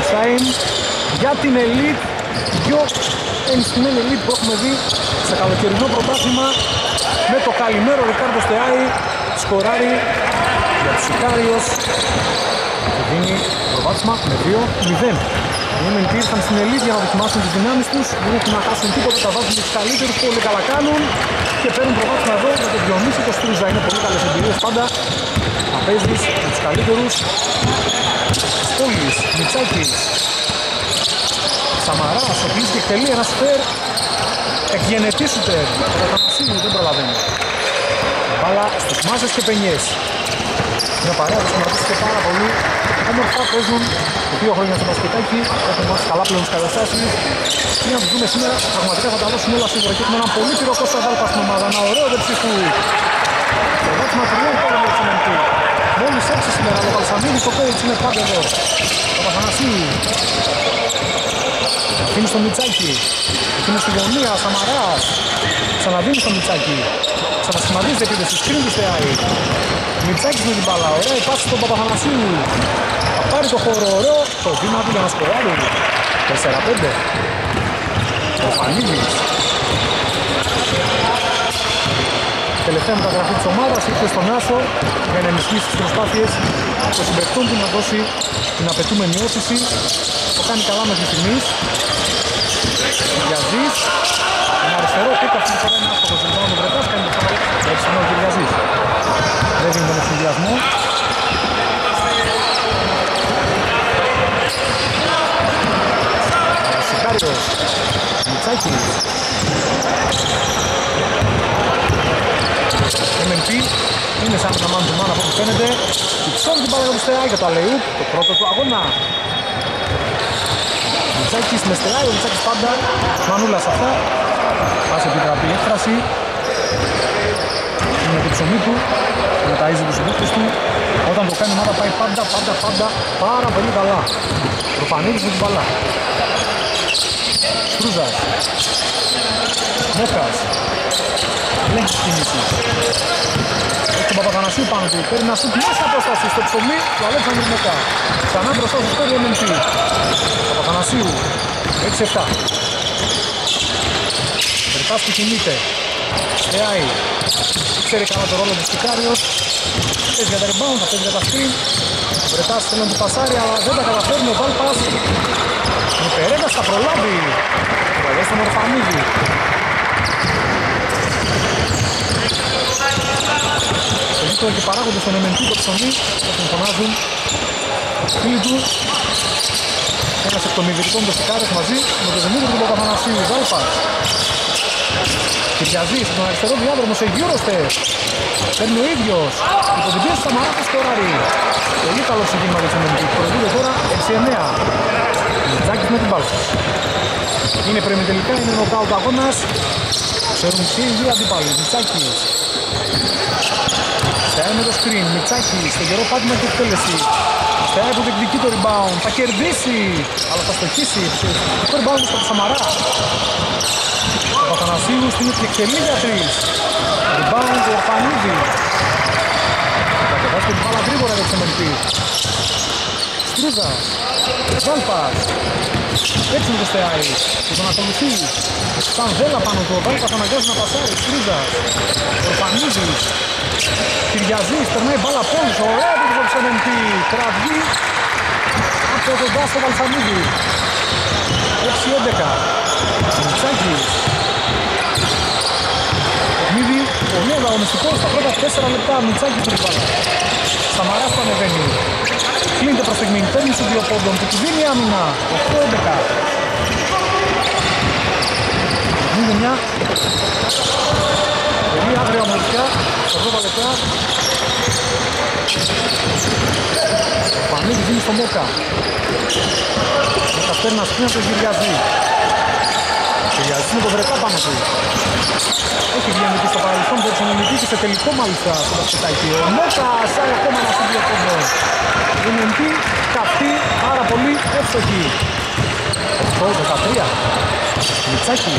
Χουσάιν για την Elite. Πιο ενισχυμένη Elite που έχουμε δει σε καλοκαιρινό πρωτάθλημα. Με το καλημέρο Ρικάρντο Στεάι σκοράρει για τους Ικάριος και δίνει προβάδισμα με 2-0. Οι MNT ήρθαν στην Elite για να δοκιμάσουν τις δυνάμεις τους, δεν έχουν να χάσουν τίποτα, τα βάζουν τους καλύτερους, πολύ καλά κάνουν και παίρνουν προβάδισμα εδώ με τον Διονύση και Στρούζα. Είναι πολύ καλές εμπειρίες πάντα να παίζεις με τους καλύτερους. Πόλης, Μιτσάκης, Σαμαράς, ο οποίος και εκτελεί ένα σφαίρ, εκγενετή σούτερ, ο Παπαθανασίου δεν προλαβαίνει. Μπάλα στους μάζες και πενιές. Μια παρέα που σχηματίστηκε πάρα πολύ όμορφα, παίζουν 2 χρόνια στο μπασκετάκι, έχουν μάθει καλά πλέον τις καταστάσεις και να τους δούμε σήμερα, πραγματικά θα τα δώσουν όλα σίγουρα και έχουμε έναν πολύ πυρό Κώστα Δάλπα στην ομάδα, ένα ωραίο δεξιφού. Το βάτσμα τριών πόδων με τσιμεντή. Μόλις 6 σήμερα, ο Παλσαμίδης ο coach είναι πάντα εδώ. Ο Παπαθανασίου αφήνει στο Μιτσάκι, αφήνει στη γωνία, Σαμαράς, ξαναδίνει στο Μιτσάκι, ξανασχηματίζει την επίδεση, σκριν του Στεάι. Μιτσάκης με την μπάλα, ωραία η πάση στον Παπαθανασίου. Θα πάρει το χώρο, ωραίο, το βήμα του για να σκοράρει. 4-5. Ο Φανίδης. Τελευταία μεταγραφή της ομάδας ήρθε στον Άσο για να ενισχύσει τις προσπάθειες των συμπαικτών του να δώσει την απαιτούμενη όθηση. Το κάνει καλά μέχρι στιγμής. Κυριαζής. Ένα αριστερό πίκα αυτή τη φορά είναι άστοχος. Λοιπόν ο Βρετάς κάνει το φάουλ. Έτσι είναι ο Κυριαζής. Δεν δίνει τον ευθυνδιασμό. Σικάριος. Μιτσάκης. MNP είναι σαν ένα man to man από ό,τι φαίνεται. Υψώνει την μπάλα για το Στεάι για το Αλεούπ, το πρώτο του αγώνα. Μιτσάκης με Στεάι, ο Μιτσάκης πάντα μανούλας αυτά. Πάση επιτραπή έκφραση. Είναι το ψωμί του, με ταΐζει τους συμπαίκτες του. Όταν το κάνει η ομάδα πάει πάντα πάρα πολύ καλά. Προφανίδης με την μπάλα. Στρούζας. Μόκας. Ελέγχει τις κινήσεις. Έχει τον Παπαθανασίου πάνω του. Παίρνει ένα σουτ μέσα απόσταση στο ψωμί του Αλέξανδρου Μόκα. Ξανά μπροστά στο σκόρ MNP. Παπαθανασίου. 6-7. Βρετάς που κινείται. Στεάι. Ξέρει καλά το ρόλο του Σικάριος. Παίζει για τα rebound, θα παίζει για τα screen. Ο Βρετάς θέλει να του πασάρει, αλλά δεν τα καταφέρνει ο Βάλπας. Ο Περέγκας θα προλάβει. Ο Βαγιάς στον Ορφανίδη. Εδώ και παράγονται στον MNP το ψωμί, θα τον φωνάζουν φίλοι του. Ένας εκ των ιδρυτών των Σικάρες μαζί με τον Δημήτρη του Παπαθανασίου. Βάλπας. Κυριαζής στον αριστερό διάδρομο σε Eurostep. Παίρνει ο ίδιος. Υπό την πίεση Σαμαρά θα σκοράρει. Πολύ καλό συγκίνημα για τον MNP. Προηγούνται τώρα 6-9. Μιτσάκης με την μπάλα. Είναι προημιτελικά, είναι νοκάουτ αγώνας. Ξέρουν ποιοι οι δύο αντίπαλοι. Μιτσάκης. Στεάι με το screen. Μιτσάκης. Στο καιρό πάτημα και εκτέλεση. Στεάι που διεκδικεί το rebound. Θα κερδίσει. Αλλά θα στοχίσει. Το rebound στο Σαμαρά. Ο Παπαθανασίου στην εκτελή για 3. Rebound του Ορφανίδη. Θα κατεβάσει την μπάλα γρήγορα για το MNP. Στρούζας. Βάλπας. Έτσι με το Στεάι. Και τον ακολουθεί. Σαν δέλα πάνω του. Ο Βάλπας αναγκάζει να πασάρει. Στρούζας. Ορφανίδης. Κυριαζής. Περνάει μπάλα πόνος. Ωραία επίπεδο του MNP. Κραυγή. Από τον Μπάστο Βαλφανίδη. 6-11. Μιτσάκης. Παιχνίδι πολύ αγωνιστικό στα πρώτα 4 λεπτά. Μιτσάκης την μπάλα. Σαμαράς που ανεβαίνει. Κλείνεται προς στιγμή. Παίρνει στους 2 πόντων. Του δίνει άμυνα. 8-11. Είναι μια πολύ άγρια ομορφιά στα πρώτα λεπτά. Ο Πανίδης δίνει στο Μόκα. Μόκα παίρνει ένα σκριν από τον Κυριαζή. Κυριαζή με τον Βρετά πάνω του. Έχει βγει στο παρελθόν, δεν είναι και σε τελικό μάλιστα στο μπασκετάκι. Ο Μόκας άλλο ακόμα ένα σύντιο κόμπο. Η MNP καυτή, πάρα πολύ εύστοχη. 8-13. Μιτσάκη.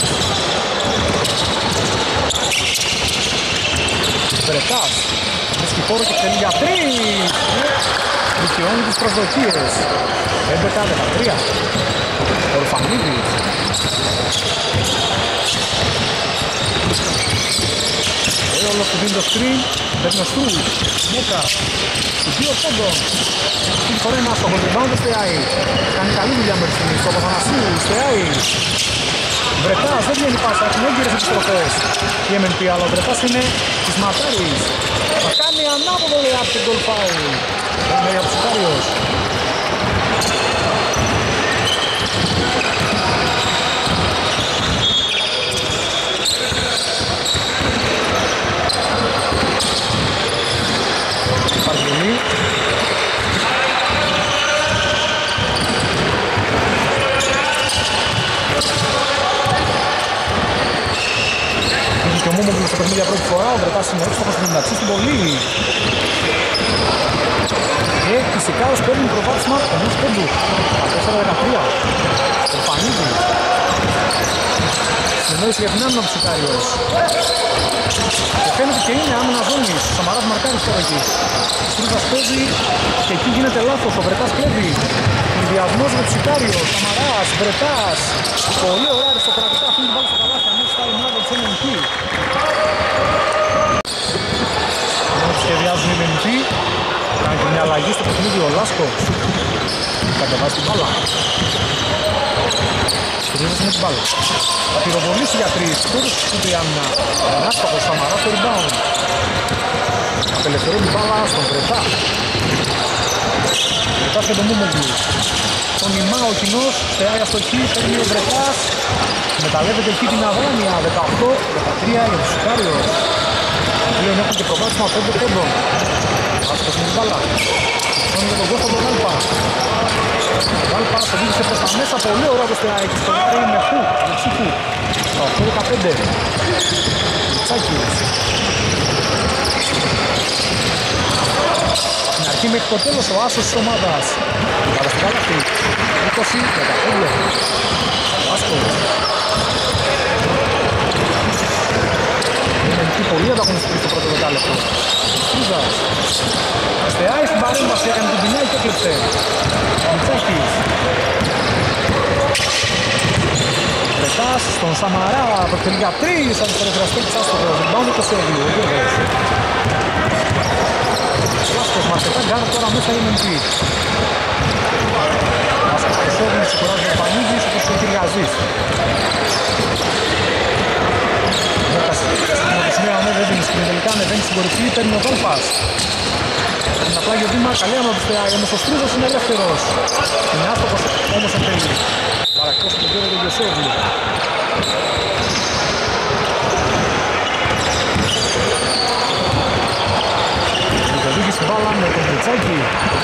Βρετάς. Βρίσκει χώρο και θέλει για 3. Βρίσκει πληρώνει τις προσδοκίες. 11-13. Ορφανίδης. Όλο που δίνει το screen, παίρνει ο Στρούς, Μόκα, στους 2 πόντων. Στην φορά είναι άστοχος, rebound στο ΑΕ. Κάνει καλή δουλειά με την στο Παπανασίου, στο ΑΕ. Βρετάς, δεν βγαίνει πάσα, έχουν έγκυρες επιστροφές. Η MNP, αλλά ο Βρετάς είναι της Ματάρης. Θα κάνει ανάποδο layup και goal foul. Είναι για τους Σικάριος. Παργελή. Και ο Μούμογλου στο παιχνίδι για πρώτη φορά, ο Βρετάς είναι έξω στην μεταξύ στην πολύ. Και οι Σικάρος παίρνουν προβάδισμα ενός πόντου. 4-13. Ορφανίδης. Συνεννόηση για την άμυνα του Σικάριος. Και φαίνεται και είναι άμυνα ζώνης. Ο Σαμαράς μαρκάρει τώρα εκεί. Ο Στρούζας παίζει και εκεί γίνεται λάθος. Ο Βρετάς κλέβει. Συνδυασμός με τους Σικάριος. Σαμαράς, Βρετάς. Πολύ ωραία αριστοκρατικά αφήνει την μπάλα στα καλάθια. Αμέσως στα ημάδα της MNP. Σχεδιάζουν οι MNP. Κάνει και μια αλλαγή στο παιχνίδι ο Λάσκος. Κατεβάζει την μπάλα. Στρούζας είναι την μπάλα. Θα πυροβολήσει για 3. Τώρα στην τριάμυνα. Ανάστοχος Σαμαράς στο rebound. Απελευθερώνει την μπάλα στον Βρετά. Βρετάς και τον Μούμογλου. Τον Ιμά ο κοινός. Στεράει αστοχή. Παίρνει ο Βρετάς. Μεταλλεύεται εκεί την Αδράνεια. 18-13 για τους Σικάριος. Πλέον έχουν και προβάδισμα 5 πόντων. Άστοχος με την μπάλα. Σηκώνει για τον Κώστα τον Άλπα. Άλπα το δείξε προς τα μέσα. Πολύ ωραία το στεάει και στο Λάρι με χου. Δεξί χου. 18-15. Τσάκης. Στην αρχή μέχρι το τέλος ο άσος της ομάδας. Πάρα στην καλάθι. 20-15. Άσκος. Είναι εκεί πολύ ανταγωνιστική στο πρώτο δεκάλεπτο. Στρούζας. Στεάει στην παρέμβαση, έκανε την ποινιά και έκλεψε. Μητσάκης. Βρετάς στον Σαμαρά, προτελεί για 3, αριστεροχραστής άστοχος. Ριμπάουντ το Σέβιο, ο Γιώργος. Λάσκος μαρκετά, γκάρα τώρα μέσα η MNP. Λάσκος το Σέβιο, σηκωράζει ο Πανίδης, όπως και ο Κυριαζής. Με το σημείο ανέβει έδινε στην τελικά ανεβαίνει στην κορυφή, παίρνει ο Δόλπας. Είναι απλά για βήμα, καλή αναπιστεάει, όμως ο Στρούζος είναι ελεύθερος. Είναι άστοχος όμως εν τέλει. Παρακτός τον Γιώργο Γιωσέβη. Μικεδούκης στην μπάλα με τον Μητσάκη.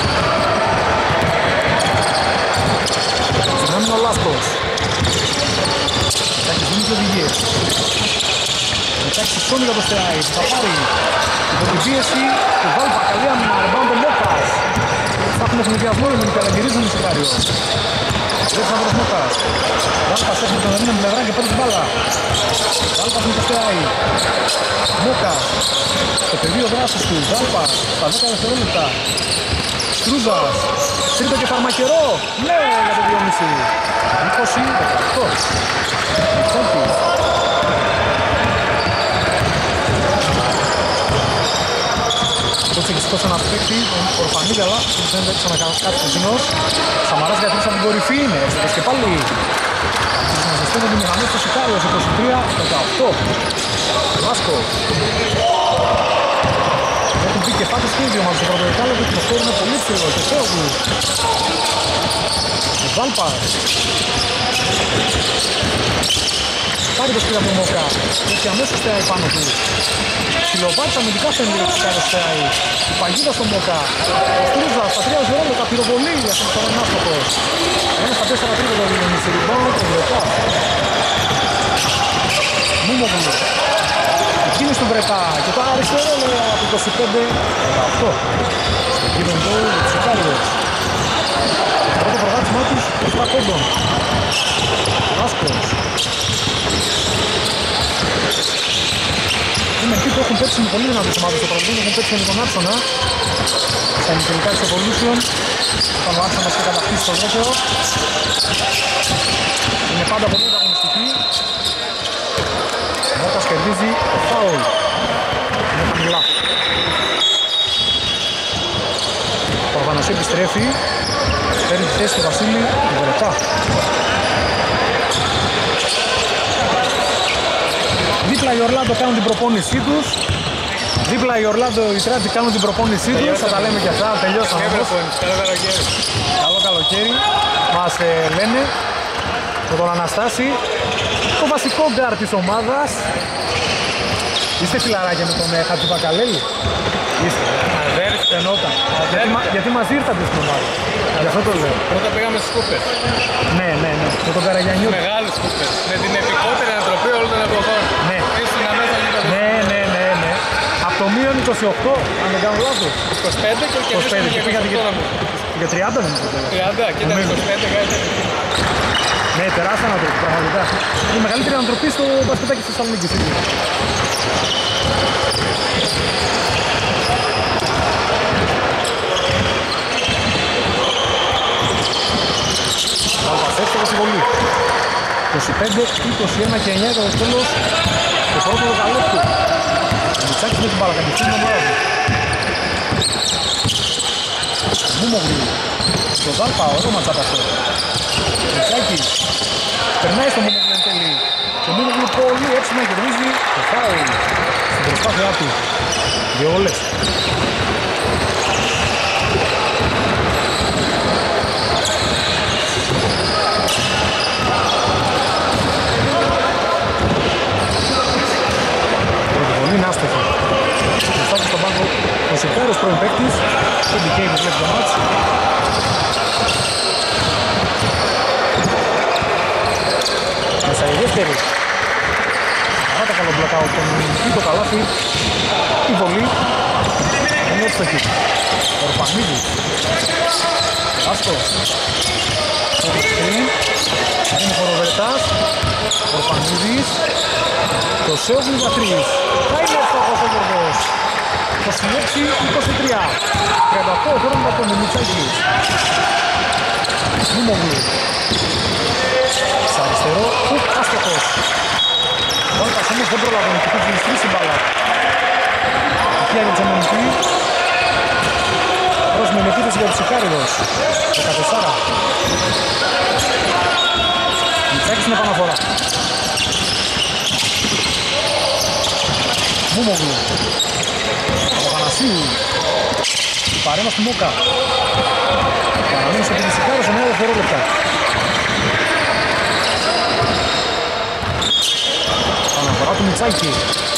Στην άμυνα ο Λάσκος. Μητσάκης δίνει και οδηγίες. Μητσάκης σώνει για το Στεάι, θα πάρει υπό την πίεση του Βάλπα, καλή άμυνα, rebound ο Μόκας. Θα έχουμε συνδυασμό με την καλαγγυρίζουν οι Σικάριος. Ρίξα από το Μόκας. Βάλπας έχει τον Ελλήνων πλευρά και παίρνει την μπάλα. Βάλπας με το Στεάι. Μόκας, στο πεδίο δράσης του, Βάλπας, στα 10 δευτερόλεπτα. Στρούζας, τρίτο και φαρμακερό, ναι για το 2,5. 20-18. Μητσάκης. Έχει σηκώσει ένα παίκτη, τον Ορφανίδη, αλλά δεν έπαιξε να κάνει κάτι στο κοινός. Σαμαράς για 3 από την κορυφή είναι, έστω και πάλι. Να ζεσταίνουν τη μηχανή στο Σικάριος, 23-18. Λάσκος. Έχουν πει και φάτες και ίδιο μας στο πρώτο δεκάλεπτο και το σκόρ είναι πολύ ψηλό. Και Θεόγλου. Ο Βάλπας. Πάρει το σκύλα του Μόκα. Έχει αμέσως στέαει πάνω του. Ψιλοβάτης αμυντικά φαίνεται ότι κάνει στέαει. Η παγίδα στο Μόκα. Ο Στρούζας στα 3 δευτερόλεπτα πυροβολεί για τον Κορονάστοχο. 1-4 τρίποδο είναι σε rebound και Βρετά. Μούμογλου. Εκείνη του Βρετά και το αριστερό λέει από 25-18. Στο κύριο γκολ του Σικάριος. Πρώτο προγράμμα τους 7 πόντων. Άσκος. Είναι εκεί έχουν παίξει με πολύ δυνατές ομάδες στο παρελθόν, έχουν παίξει με τον Άψονα στα ημιτελικά της Evolution, όταν ο Άψονας είχε κατακτήσει το δεύτερο. Είναι πάντα πολύ ανταγωνιστική. Ο Μότας κερδίζει το φάουλ. Είναι χαμηλά. Ο Αρβανασί επιστρέφει, παίρνει τη θέση του Βασίλη Βερετά. Δίπλα οι Ορλάντο κάνουν την προπόνησή τους. Δίπλα οι Ορλάντο οι Τράτη κάνουν την προπόνησή τους. Θα τα λέμε και αυτά, τελειώσαμε όμως. Καλό καλοκαίρι. Καλό καλοκαίρι. Μας λένε με τον Αναστάση, το βασικό γκάρ της ομάδας. Είστε φιλαράκια με τον Χατζηβακαλέλη? Είστε. Αδέρφη. Ενώτα. Γιατί μας ήρθατε στην ομάδα. Γι' αυτό το λέω. Πρώτα πήγαμε στις κούπες. Ναι. Με τον Καραγιανιού. Μεγάλες κούπες. Με την επικότερη ανατροπή όλων των εποχών. Ναι. Ήσουν αμέσως γήπεδο. Ναι. Από το μείον 28, αν δεν κάνω λάθος. 25 και κερδίσαμε και 28 μου. Για 30 δεν είναι. 30 και ήταν 25 κάτι. Ναι, τεράστια ανατροπή, πραγματικά. Είναι η μεγαλύτερη ανατροπή στο μπασκετάκι της Θεσσαλονίκης. Βάλπας εύκολα στη βολή. 25, 21 και 9 το τέλος το πρώτο δεκαλέπτου. Ο Μητσάκης με την μπάλα, κατευθύνει την ομάδα του. Μούμογλου. Στο Δάλπα, ωραίο ματσάτα αυτό. Μητσάκης περνάει στο Μούμογλου εν τέλει. Και ο Μούμογλου πολύ έψινα κερδίζει το φάουλ στην προσπάθειά του. Δύο όλες. Είναι άστοχο. Ο Μητσάκης στον πάγκο, ο Σικάρος πρώην παίκτης, το DK που βλέπει το μάτς. Μέσα η δεύτερη. Παρά τα καλό μπλοκάου, το καλάθι, η βολή, είναι εύστοχη. Ορφανίδης. Άστος. Είναι χοροβερτάς. Ορφανίδης. Το Σέογλου για 3. Θα είναι εύστοχος ο Γιώργος. 26-23. 38 χρόνια από τον Μητσάκης. Μούμογλου. Σ' αριστερό, κουκ άστοχος. Βάλκας όμως δεν πρόλαβε να κυκλιστρήσει η μπάλα. Εκεί για Τσεμενική. Πρόσμενη επίθεση για τους Ικάριδος. 14. Μητσάκης είναι επαναφορά. Μούμογλου. Ο Πανασίου. Παρέμβαση του Μόκα. Παραμένει στο Πιτησικάρο σε 9 δευτερόλεπτα. Αναφορά του Μητσάκη.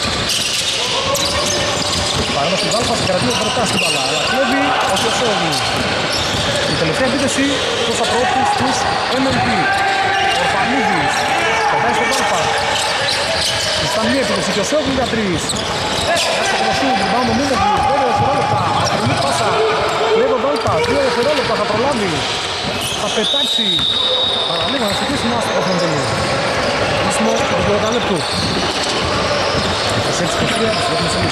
Παρέμβαση του Δάλπας, κρατεί ο Βρετάς στην μπάλα. Αλλά κλέβει ο Κιωσόγλου. Η τελευταία επίθεση προς απρόπτους στους MLP. Ο Φανίδης. Πετάει στο Δάλπα. Ήταν μία επίθεση και ο Σέογλου για 3. Στο Κονοσίου, την πάνω Μούμογλου, 2 δευτερόλεπτα. Απριλή πάσα, λέει τον Δάλπα, 2 δευτερόλεπτα θα προλάβει. Θα πετάξει. Παραλίγο να ξεκινήσει ένα άστοχο στον τέλειο. Κλείσιμο του 2 λεπτού. 26-23, τις βλέπουμε σε λίγο.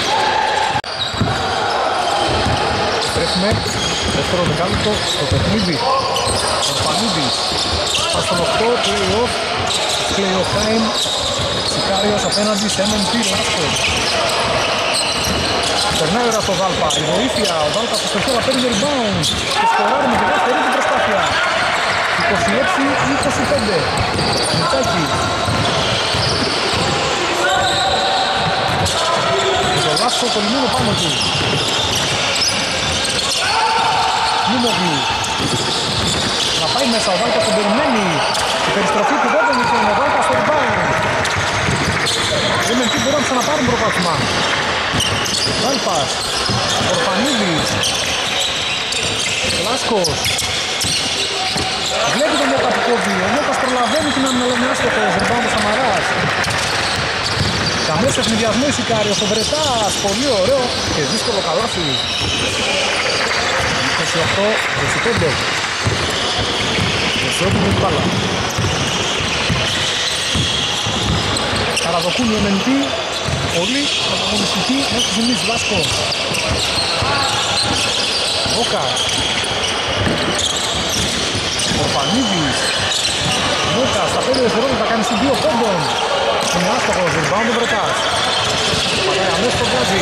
Στρέφουμε, δεύτερο δεκάλεπτο στο παιχνίδι. Ο Φανίδης, πας στον 8, play-off, play-off time. Σικάριος απέναντι σε MNP Λάσκος. Περνάει ώρα στο Δάλπα, η βοήθεια, ο Δάλπας στο στοχείο παίρνει rebound και σκοράρει με τη δεύτερη την προσπάθεια. 26-25. Μητσάκη. Το Λάσκο κολλημένο πάνω του. Μούμογλου. Να πάει μέσα, ο Δάλπας τον περιμένει. Η περιστροφή του δεν είναι ο Δάλπας στο rebound. Δεν τι μπορούν να ξαναπάρουν προπάθημα. Δάλπας, Ορφανίδης, Λάσκος. Βλέπει τον Μόκα που κόβει, ο Μόκας προλαβαίνει την αμυναλώνει άστοχος, rebound ο Σαμαράς. Καμές ευνηδιασμό η Σικάριος, ο Βρετάς, πολύ ωραίο και δύσκολο καλάθι. 28-25. Και σε όπου την μπάλα. Καραδοκούν οι MNP, πολύ αγωνιστική μέχρι στιγμής. Λάσκο, Βόκα, Ορφανίδης, Βόκα στα 5 δευτερόλεπτα κάνει στην 2 πόντων. Είναι άστοχος, rebound ο Βρετάς. Πατάει αμέσως το βγάζει.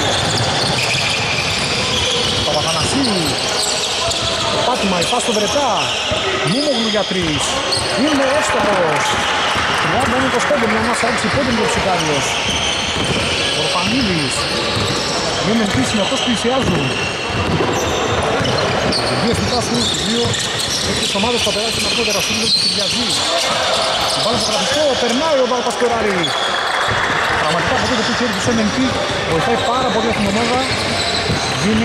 Παπαθανασίου. Το πάτημα, η πάση στο Βρετά. Μούμογλου για 3. Είναι εύστοχος. 30-25, μια μάσα 6 πόντων για τους Ικάριος. Ορφανίδης. Οι MNP συνεχώς πλησιάζουν. Οι δύο φτάσουν, οι δύο τις ομάδες θα περάσουν αργότερα στην του Κυριαζή. Μπάλα στο γραφιστό, περνάει ο Βάλπας Κοράρη. Πραγματικά από τότε που είχε έρθει τους MNP βοηθάει πάρα πολύ αυτήν την ομάδα. Δίνει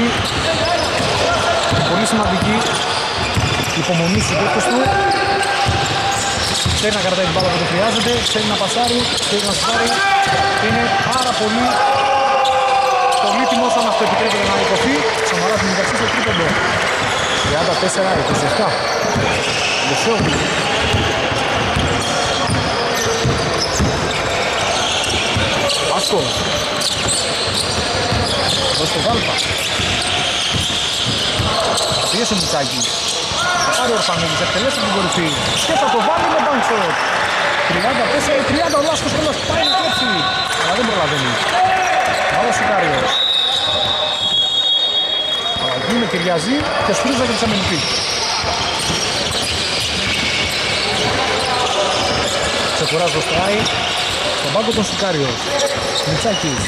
πολύ σημαντική υπομονή στους παίκτες του. Ξέρει να κρατάει την μπάλα που το χρειάζεται, ξέρει να πασάρει, ξέρει να σουτάρει. Είναι πάρα πολύ πολύτιμος αν αυτό επιτρέπεται να ανοιχτωθεί. Σαμαράς με μεταξύ στο τρίποντο. 34-27. Δεσόγλου. Άσκο. Δώσε το Βάλπα. Θα πιέσει ο Μητσάκης. Θα πάρει ο Ορφανίδης, εκτελέσει την κορυφή. Και θα το βάλει με bank shot. 34-30 ο Λάσκος όλος πάει να κλέψει. Αλλά δεν προλαβαίνει. Άλλο Σικάριος. Αλλαγή με Κυριαζή και Στρούζα και της MNP. Ξεκουράζει το στράι. Στον πάγκο των Σικάριος. Μητσάκης.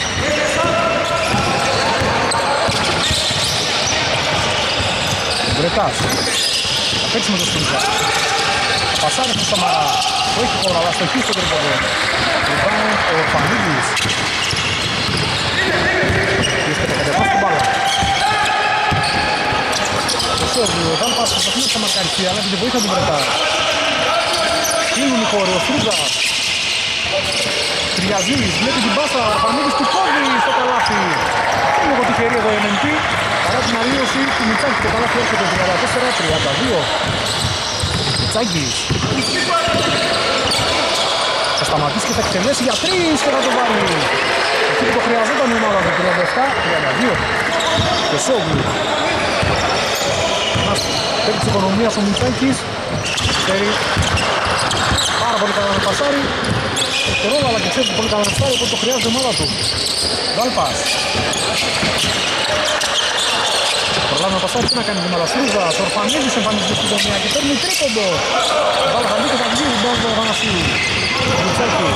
Βρετάς. Θα παίξει με το Στρούζα. Θα πασάρει στο Σαμαρά. Το έχει χώρα, αλλά στοχεί στο τρίποντο. Λοιπόν, ο Φανίδης. Και θα κατεβάσει την μπάλα. Ο Σόγλου, όταν πας προσπαθεί να ξαμαρκαριστεί, αλλά και τη βοήθεια του Βρετά. Κλείνουν οι χώροι, ο Στρούζα. Τριαζής, βλέπει την πάσα, ο Φανίδης του κόβει στο καλάθι. Είναι λίγο τυχερή εδώ η MNP. Παρά την αλλίωση του Μητσάκη, το καλάθι έρχεται 34-32. Μητσάκης. Θα σταματήσει και θα εκτελέσει για 3 και θα το βάλει. Εκεί που το χρειαζόταν η ομάδα του 37-32. Και Σόγλου. Παίρνει της οικονομίας ο Μητσάκης. Ξέρει πάρα πολύ καλά να πασάρει. Έχει ρόλο αλλά και ξέρει πολύ καλά να πασάρει, οπότε το χρειάζεται η ομάδα του. Βάλπας. Προλάβει να πασάρει, τι να κάνει τη Μαλαστρούζα. Ο Ορφανίδης εμφανίζεται στην γωνία και παίρνει τρίποντο. Η μπάλα θα μπει και θα βγει την μπάλα του Παπαθανασίου. Ο Μητσάκης.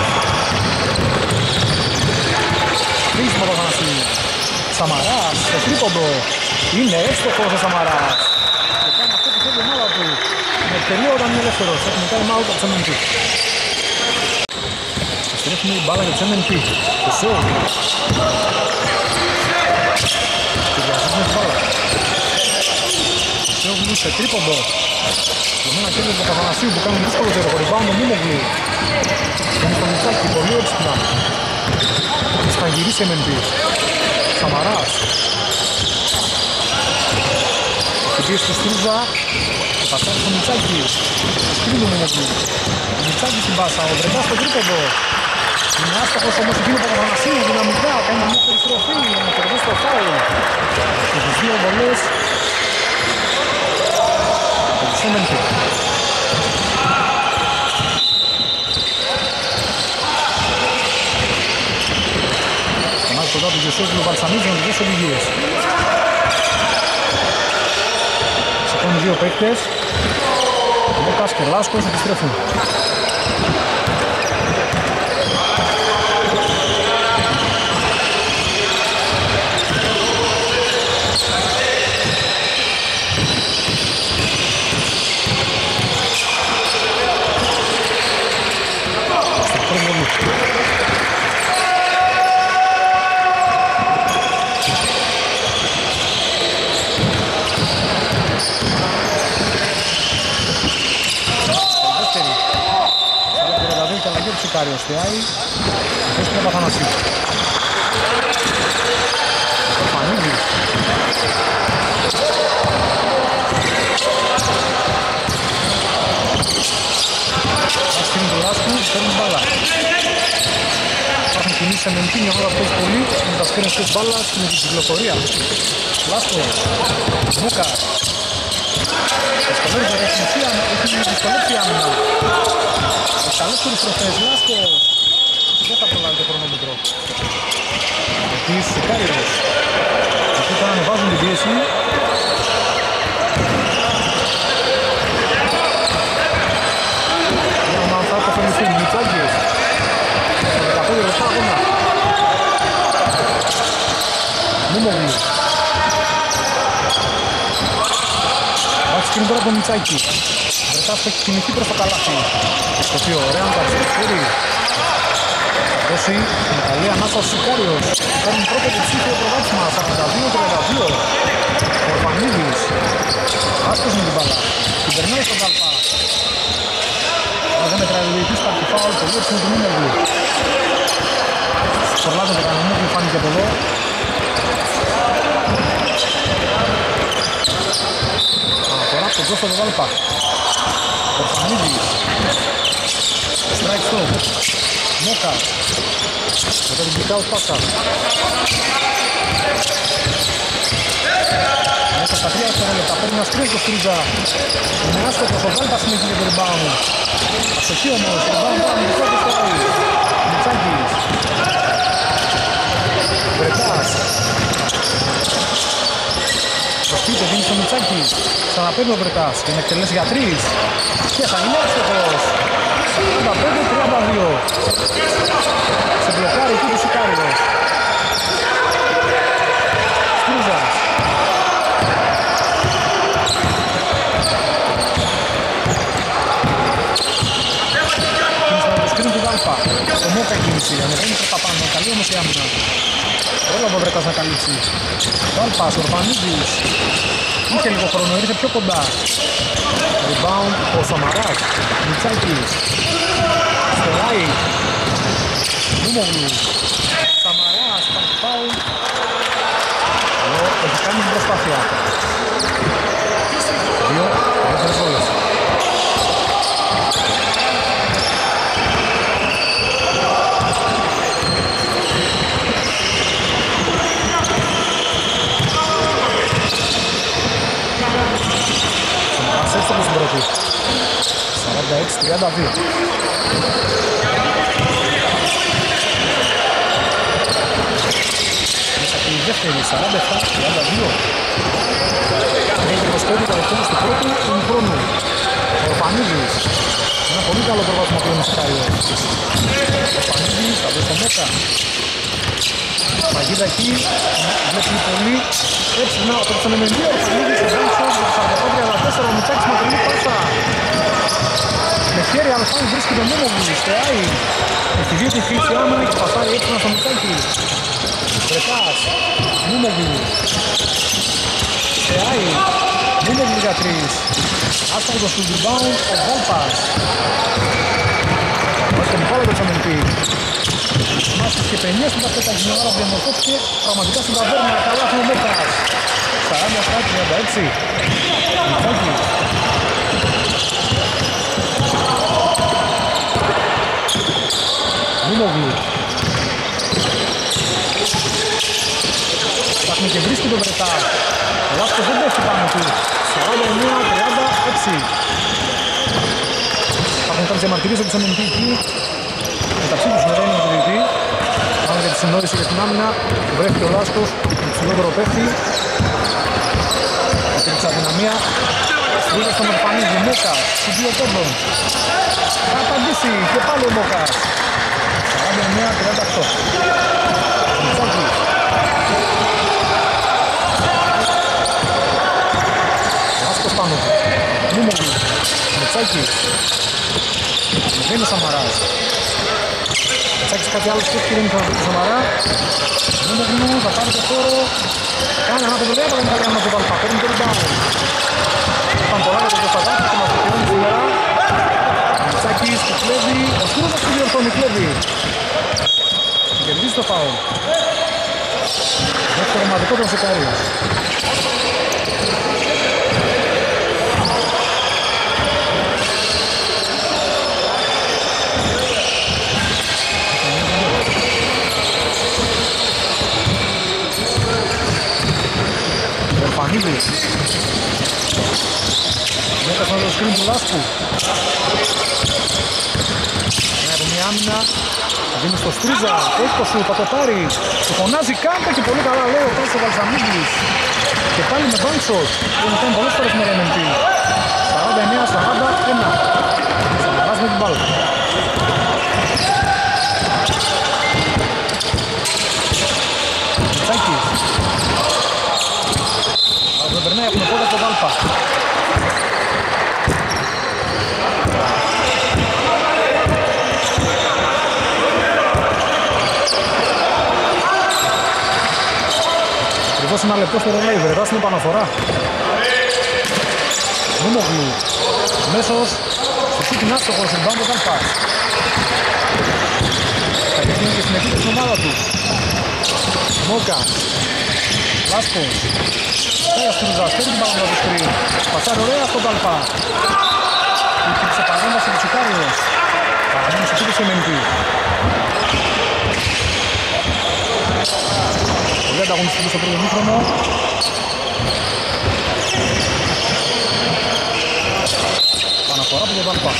Αφήσει τον Παπαθανασίου. Σαμαράς, το τρίποντο. Είναι εύστοχος ο Σαμαράς. Και κάνει αυτό που θέλει η ομάδα του. Με τελείο όταν είναι ελεύθερος. Έχουμε κάνει out από τους MNP. Στρέφουμε η μπάλα για τους MNP. Το σοου. Και διαζούμε την μπάλα. Σόγλου σε τρίποντο. Δεμένα χέρια του Παπαθανασίου που κάνει δύσκολο το rebound ο Μούμογλου. Είναι στο Μητσάκι, πολύ έξυπνα. Θα γυρίσει MNP. Σαμαράς. Την πίεση του Στρούζα. Το πασάρι στο Μητσάκι. Σκρίνει ο Μούμογλου. Ο Μητσάκης στην πάσα, ο Βρετάς στο τρίποντο. Είναι άστοχος όμως εκεί ο Παπαθανασίου, δυναμικά, κάνει μια περιστροφή να κερδίσει το φάουλ. Και τις δύο βολές από τους MNP. Τον άλλο κοντά του Γεσόγλου Βαλσαμίζει να του δώσει οδηγίες. Σηκώνουν δύο παίκτες. Ο Μόκας και Λάσκος επιστρέφουν. Σικάριος θεάει, θες την Παπαθανασίου. Ο Φανίδης. Ασκήνει του Λάσκου, παίρνει μπάλα. κινήσεις MMP, μια ώρα παίζει πολύ με τα σκρίνες της μπάλας και με την κυκλοφορία. Λάσκο, Μούκα. Δυσκολεύει η ουσία, έχει δυσκολεύει η άμυνα. Έχει καλές περιστροφές, Λάσκος. Δεν θα προλάβει το χρονόμετρο. Επίσης, Σικάριος. Εκεί τώρα ανεβάζουν την πίεση. Θα αποφεληθούν, Μητσάκης. 15 λεπτά αγώνα. Μούμογλου. Βάζει σκηνή τώρα από τον Μητσάκη. Βρετάς που έχει κινηθεί προς το καλάθι. Το οποίο ωραία να τα ψηφούρει. Δώσει την καλή ανάσα ο Σικάριος. Παίρνει πρώτο διψήφιο προβάδισμα. 42-32. Ορφανίδης. Άσκος με την μπάλα. Την περνάει στον Καλπά. Δεν μετράει ο διαιτητής, υπάρχει φάουλ, πολύ έξω με τον Μούμογλου. Φορλάζεται το κανονικό που φάνηκε από εδώ. Αναφορά από τον Κώστα τον Γάλπα. Ορφανίδης. Strike stop. Μόκα. Μετά την kick out πάσα. Μέσα στα 3 δευτερόλεπτα παίρνει ένα σκρίνο στο Στρίτζα. Είναι άστοχος, ο Γάλπας συνεχίζει το rebound. Αστοχή όμως, rebound πάνω, Μητσάκης στο άλλο. Μητσάκης. Βρετάς. Προσπίτε, δίνει στο Μητσάκη. Ξαναπαίρνει ο Βρετάς και να εκτελέσει για 3. Και θα είναι άστοχος. 45-32. Σε μπλοκάρει εκεί του Σικάριος. Στρούζας. Κίνηση του Γάλπα. Το Μόκα κίνηση. Ανεβαίνει προς τα πάνω. Καλή όμως η άμυνα. Όλα ο Βρετάς να καλύψει. Γάλπας, Ορφανίδης. Είχε λίγο χρόνο, ήρθε πιο κοντά. Rebound ο Σαμαράς. Μητσάκης. Στεράει. Μούμογλου. Σαμαράς, υπάρχει φάουλ. Εδώ έχει κάνει την προσπάθεια. 2 δεύτερες όλες. Σαμαράς έστωχος στην πρώτη. 46-32. Η δεύτερη 47-32. Έχει προσφέρει το ρεκόρ στο πρώτο ημιχρόνου. Ο Ορφανίδης. Ένα πολύ καλό προβάσμα πλέον στο Σικάριο. Ο Ορφανίδης θα δώσει το Μόκα. Παγίδα εκεί, βλέπει πολύ έψηνα από τον Εμεντή. Ο Ορφανίδης ο Ζάνσος, 45-34, ο Μητσάκης μακρινή πάσα. Με χέρι Αλφάνη βρίσκει τον Μούμογλου, στεάει. Έχει δύο τη φύση άμυνα και πασάρει έψηνα στο Μητσάκη. Βρετάς, Μούμογλου. Στεάει, Μούμογλου για 3. Άσταγος του rebound, ο Γάλπας. Βάζει τον Πάλο το Τσαμεντή. Μάσκες και πενιές που τα πέταγε μια ώρα που διαμορφώθηκε πραγματικά στην ταβέρνα. Καλά ο Μόκας. 40-36. Μητσάκης. Μούμογλου. Ψάχνει και βρίσκει τον Βρετά. Ο Λάσκος δεν πέφτει πάνω του. 49-36. Υπάρχουν κάποιες διαμαρτυρίες από τους MMP. Μεταξύ τους μετά είναι το διαιτητή. Πάμε για τη συνόηση για την άμυνα. Βρέθηκε ο Λάσκος, υψηλότερο παίχτη. Υπήρξε αδυναμία. Στρίγεται στον Ορφανίδη, Μόκα, στους δύο πόντων. Θα απαντήσει και πάλι ο Μόκας. 49-38. Μητσάκης. Λάσκος πάνω του. Μούμογλου. Μητσάκης. Βγαίνει ο Σαμαράς. Μητσάκης κάτι άλλο σκέφτηκε, δεν ήθελα να πει το Σαμαρά. Μούμογλου θα πάρει το χώρο. Κάνει ανάποδο λέει, αλλά είναι καλή το Βαλπά. Παίρνει το rebound. Είπαν πολλά για το Κωνσταντάκη και μας προκειμένει σήμερα. Μητσάκης που κλέβει. Ο Σκούρος που διορθώνει, κλέβει. Κερδίζει το φάουλ. Δεύτερο ομαδικό των Σικάριων. σκριν του Λάσκου. Ναι, από μια άμυνα δίνει στο Στρίζα, έχει το σουτ, θα το πάρει. Του φωνάζει Κάντα και πολύ καλά λέει ο Τάσος Βαλσαμίδης. Και πάλι με bankshot, που μου κάνει πολλές φορές με RMNT. 49-41. Σαμαράς με την μπάλα. Τσάκης. Αλλά τον περνάει από τον πόδα το Δάλπα. Ακριβώς ένα λεπτό στο ρολόι, βρετάς την επαναφορά. Νούμογλου, μέσος, στο σούτ είναι άστοχος, rebound ο Δάλπας. Κατευθύνει και στην επίθεση στην ομάδα του. Μόκα, Λάσκος, Τέας Τρούζας, παίρνει την μπάλα από το σκριν. Πασάρει ωραία στον Δάλπα. Υπήρξε παρέμβαση του Σικάριος. Παραμένει σε επίθεση εμενική. Πολύ ανταγωνιστική στο πρώτο μήχρονο. Παναφορά από τον Δάλπα.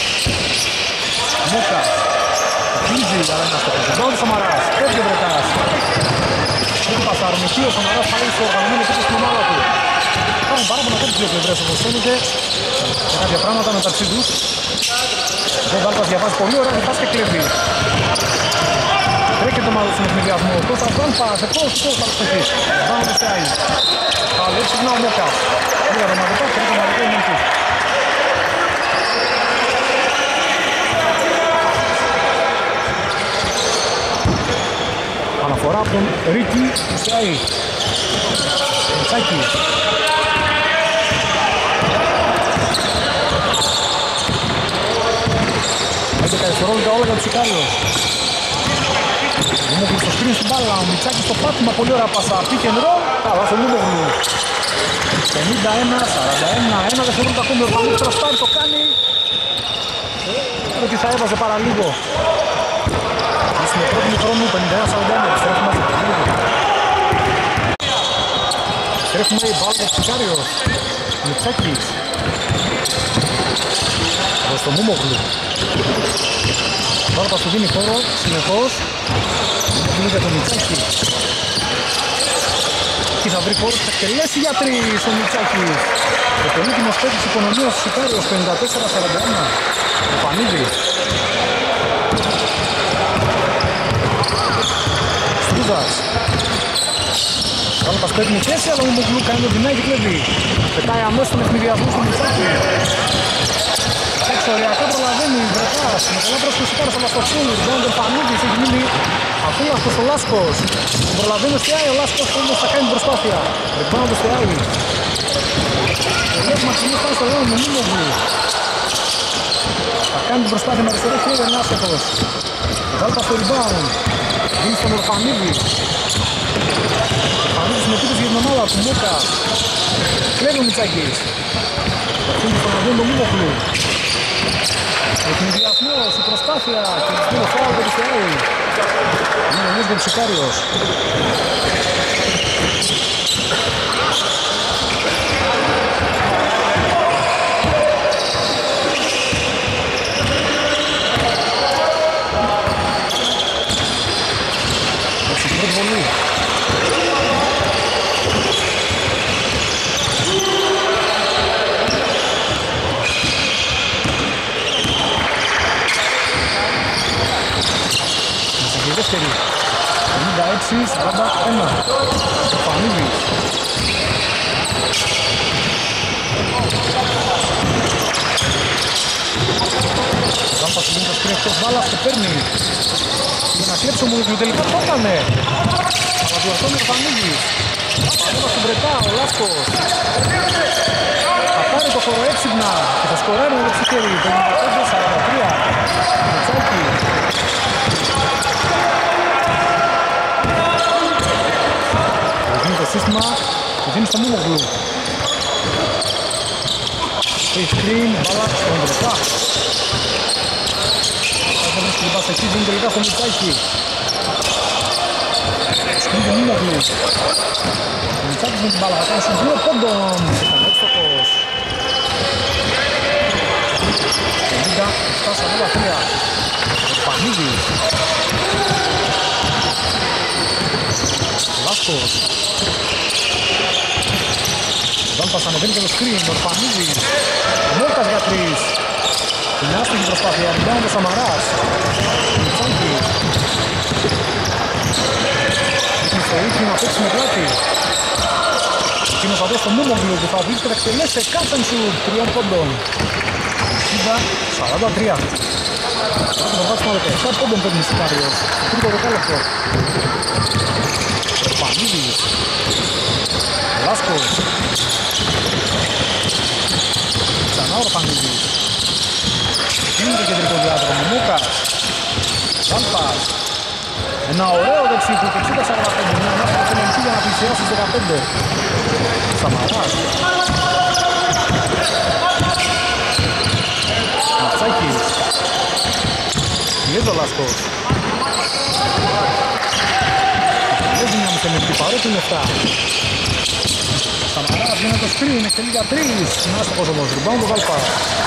Μόκα. Κλείζει, αλλά είναι αστοχός. Εδώ ο Σαμαράς. Πέφτει ο Βρετάς. Δεν πασάρουν. Εκεί ο Σαμαράς πάλι στο οργανωμένο επίθεση στην ομάδα του. Υπάρχουν πάρα πολλά από τις δύο πλευρές όπως φαίνεται. Και κάποια πράγματα μεταξύ τους. Ο Δάλπας διαβάζει πολύ ωραία, διπάς και κλέβει. Τρέχει το μάλλον στον ευνηδιασμό. Κώστας Δάλπας, επός του Κώστας στοχή. Βάμε το στεάι. Πάλι έτσι ξυπνά ο Μόκας. Λίγα δωματικά, τρέχει το μαλλικό ημεντή. Αναφορά από τον Ρίκη του Στεάι. Τσάκη. Έντεκα δευτερόλεπτα όλα για τους Σικάριος. Νούμογλου στο σκριν στην μπάλα, ο Μιτσάκης στο πάτημα, πολύ ωραία πάσα, pick and roll, καλά στο Νούμογλου. 51-41, ένα δευτερόλεπτο ακόμη ο Πανής τραστάρει, το κάνει. Ότι θα έβαζε παραλίγο. Στην πρώτη χρόνου, 51-41, στρέφουμε λίγο. Στρέφουμε η μπάλα για τους Σικάριος. Μιτσάκης. Εδώ στο Νούμογλου. Τώρα θα σου δίνει χώρο, συνεχώς. Είναι για τον Μιτσάκη. Και θα βρει χώρο, θα εκτελέσει για τρεις ο Μιτσάκης. Ο πολύτιμος παίκτης της οικονομίας του Σικάριος, 54-41. Ο Πανίδης. Στρούζας. Δάλπας παίρνει θέση, αλλά ο Μογλου κάνει το δεινά και κλέβει. Πετάει αμέσως τον ευνηδιασμό στον Μιτσάκη. Εξωριακά προλαβαίνει η Βρετάς, με καλά πρόσφυγες Σικάρος αλλά στο φούλ, δεν τον Πανίδης, έχει μείνει αφούλαστος ο Λάσκος. Τον προλαβαίνει ο Στεάι, ο Λάσκος όμως θα κάνει την προσπάθεια. Ρεκπάνω το Στεάι. Ο Λев Μαξιμής πάει στο λόγο με Νούμογλου. Θα κάνει την προσπάθεια με αριστερό χέρι, είναι άστοχος. Δάλπα στο rebound, δίνει στον Ορφανίδη. Ο Πανίδης με επίθεση για την ομάδα του, Μόκα. Κλέβει ο Μιτσάκης. Αφήνει στον αγώνα τον Νούμογλου. Ευνηδιασμός, η προσπάθεια και το σπίρο φάουλ για το Στεάι. Είναι ο νέος για τους Σικάριος. Έτσι, πρώτη βολή. Δεύτερη, 56-41, ο Πανίδης. Ο Δάλπας του δίνει το σκριν εκτός μπάλας και παίρνει. Για να κλέψει ο Μογλου, τελικά το έκανε. Αλλά διορθώνει ο Πανίδης. Πανίδας στον Βρετά, ο Λάσκος. Θα πάρει το χώρο έξυπνα και θα σκοράρει με το ψυχέρι. 55-43, Μιτσάκη. Το σύστημα που δίνει στο Νούμογλου. Face screen, μπάλα στον Βρετά. Θα βρει την πάσα εκεί, δίνει τελικά στο Μιτσάκη. Screen του Νούμογλου. Ο Μιτσάκης με την μπάλα θα κάνει στους δύο πόντων. Ήταν έξοχος. Βάλπας ανεβαίνει και το screen, Ορφανίδης. Μόρκας για 3. Μια άστοχη προσπάθεια, rebound ο Σαμαράς. Μητσάκης. Έχει στο ίχνη να παίξει με πλάτη. Εκείνος θα δώσει τον Μούμογλου που θα βγει και θα εκτελέσει κάτσαν σου 3 πόντων. 60-43. Το βάσμα 17 πόντων παίρνει Σικάριος. Τρίτο δεκάλεπτο. Ορφανίδης. Λάσκος. Ξανά Ορφανίδης. Είναι το κεντρικό διάδρομο. Μούκας. Βάλπας. Ένα ωραίο δεξί του 60-45. Μια ανάπτυξη του Μεντσί για να πλησιάσει στους 15. Σαμαράς. Ματσάκης. Πιέζει ο Λάσκος. Πιέζει μια μισελευτή παρότι είναι 7. Σαμαράς γίνεται το screen, εκτελεί για 3. Άστοχος όμως, rebound το Βάλπα.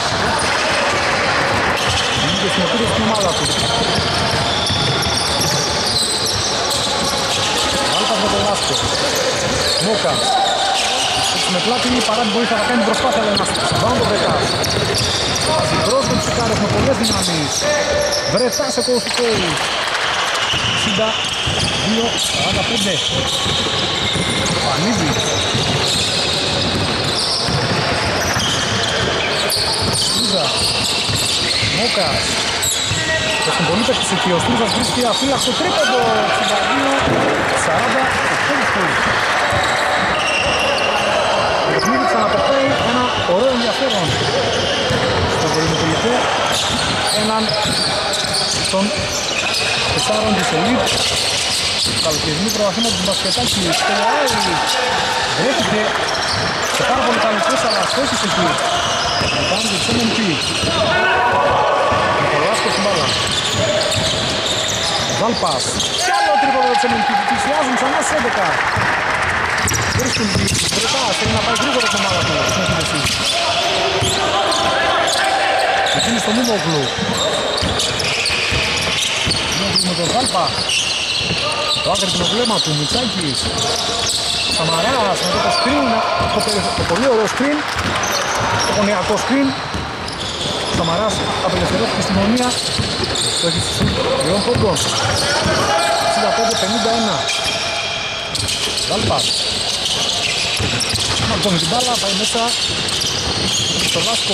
Είναι και συνεχίζει στην ομάδα του. Βάλπας με τον Λάσκο. Μόκας. Με πλάτη παρά την βοήθεια θα κάνει προσπάθεια αλλά ένας rebound το Βρετάς. Συμπρός με τους Σικάρες με πολλές δυνάμεις. Βρετάς σε coast to coast. 62-45. Πανίδης. Στούζα. Μόκας. Και στην πολύ παίκτης εκεί ο Στούζας βρίσκει αφύλακτο τρίποντο. 62-40. Το παιχνίδι ξαναποκτάει ένα ωραίο ενδιαφέρον. Στο πολυμετρικό έναν των 4 της Ελίτ. Καλοκαιρινή προαθήνα του μπασκετάκι. Στελαάει. Βρέθηκε σε πάρα πολύ καλές αλλά θέσεις εκεί. Μετά του MNP. Νικολάσκος στην μπάλα. Βάλπας. Κι άλλο τρίποδο του MNP. Πλησιάζουν ξανά στις 11. Βρίσκουν τη Βρετάς. Θέλει να πάει γρήγορα στην ομάδα του. Εκείνη στο Μούμογλου. Με τον Βάλπα. Το άκρητο βλέμμα του Μητσάκης. Σαμαράς με το screen. Το πολύ ωραίο screen. Το κονιακό screen. Σαμαράς απελευθερώθηκε στην γωνία. Το έχει στους 2 πόντων. 65-51. Βάλπα. Μαρκώνει την μπάλα, πάει μέσα. Στο Λάσκο.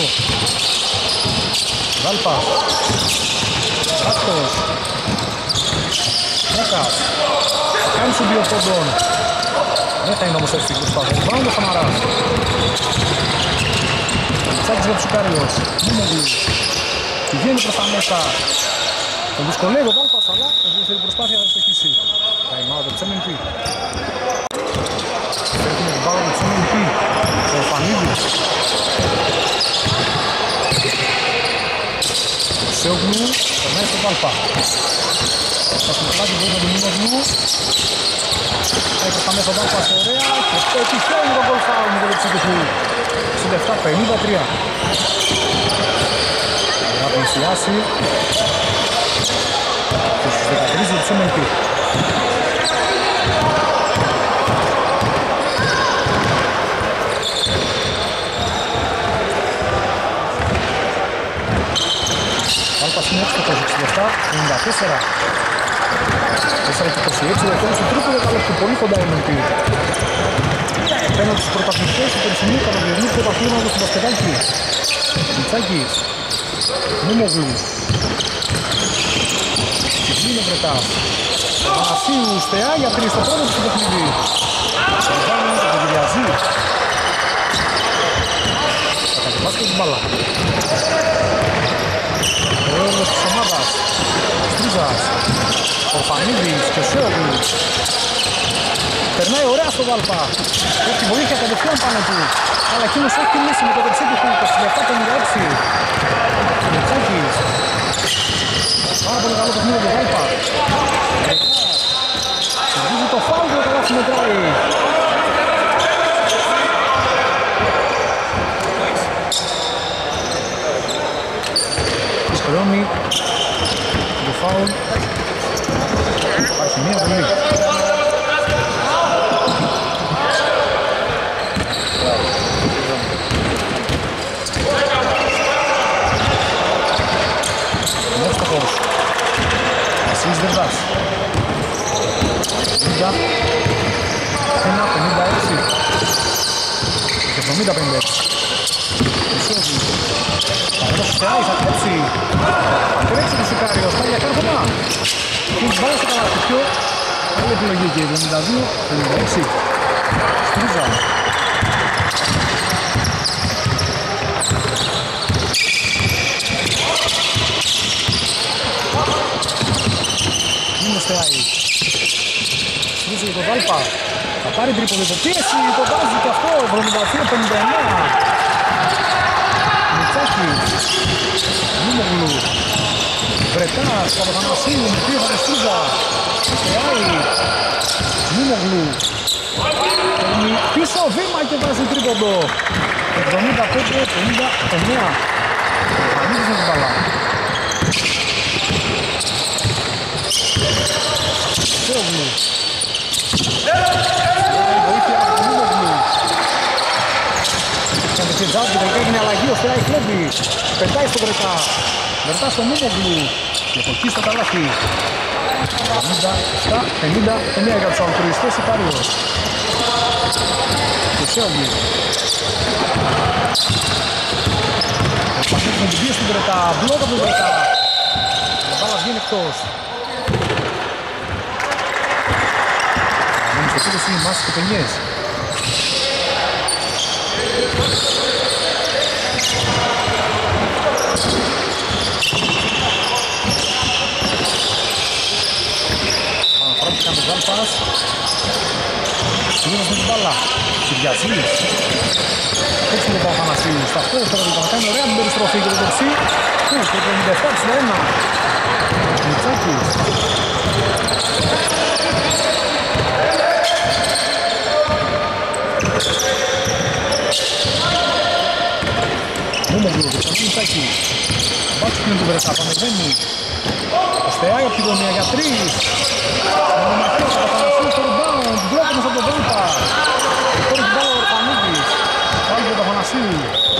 Βάλπα. Λάσκος. Μόκας. Κάνει σου 2 πόντων. Δεν θα είναι όμως έτσι προσπάθεια. Πάνω το Σαμαράς. Τσάκης για τους Σικάριος. Μούμογλου. Πηγαίνει προς τα μέσα. Τον δυσκολεύει ο Βάλπας, αλλά η προσπάθεια θα στοχίσει. Time out of MNP. Έχουμε την μπάλα του MNP. Ο Φανίδης. Σεόγλου. Περνάει στο Βάλπα. Θα συμμετλάβει βοήθεια του Μούμογλου. Θα έχει μέσα ο Βάλπας ωραία. Και επιχαίρει το goal foul με το δεξί του. 67-53. Θα πλησιάσει και στους 13 του MNP. Βάλπας είναι έξω 67-94. 4-26 το τέλος του τρίτου δεκαλέπτου, πολύ κοντά η MNP. Πέναντι στους πρωταθλητές του περσινού καλοκαιρινού πρωταθλήματος του μπασκετάκι. Μητσάκης. Μούμογλου. Συγκλίνει ο Βρετάς. Πανασίου Στεά για 3 στο πρώτο του παιχνίδι. Σαρβάνει το Κογυριαζή. Θα κατεβάσει και την μπάλα. Ο έργος της ομάδας. Στρίζας. Ορφανίδης και Σεόγλου. Περνάει ωραία στο Βάλπα. Έχει βοήθεια κατευθείαν πάνω του. Αλλά εκείνος έχει λύσει με το δεξί του 27-56. Μητσάκης. Πάρα πολύ καλό παιχνίδι του Βάλπα. Συνεχίζει το φάουλ και το καλάθι μετράει. Ισπερώνει το φάουλ. Υπάρχει μία βολή. Ζερβάς. 50. 56. 70-56. Σόβι. Θα δώσει σε Άι, θα τρέψει. Θα τρέψει το Σικάριος, πάει για κάρφωμα. Και βάλει στο καλάθι πιο. Άλλη επιλογή και 72-56. Στρούζα. Είναι στο Άι. Στρούζα για τον Βάλπα. Θα πάρει τρίποδο υποπίεση, το βάζει και αυτό, 72-59. Μητσάκης, Μούμογλου, Βρετάς, Παπαθανασίου, Μητρίου Φανεστούζα, Στεάι, Μούμογλου. Παίρνει πίσω βήμα και βάζει τρίποντο. 75-59. Ανοίγει την μπάλα. Στεόγλου. Βοήθεια από τον Μούμογλου. Κάνει και τζάμπι, τελικά έγινε αλλαγή, ο Στεάι κλέβει. Πετάει στον Βρετά. Βρετά στον Μούμογλου. Και από εκεί στο καλάθι. 57-59 για τους αλτρουιστές Σικάριος. Και Σέογλου. Προσπαθούν την πίεση του Βρετά. Μπλοκ από τον Βρετά. Η μπάλα βγαίνει εκτός. Μένει στο πίδεση οι Μάσης και Πενιές. Αναφορά με Βάλπας. Συγγνώμη με την μπάλα. Κυριαζής. Έτσι με τον Αθανασίου. Σταυτός τώρα θα κάνει ωραία την περιστροφή και το δεξί. Και το 57-61. Μητσάκης. Μούμογλου, το Μητσάκη. Μπάτσου είναι του Βρετά, πανεβαίνει. Ο Στεάι από τη γωνία για 3. Μονομαχίας από τα Θανασίου στο rebound. Μπλόκος από τον Βέλπα. Τώρα την μπάλα ο Ορφανίδης. Πάλι από τα Θανασίου.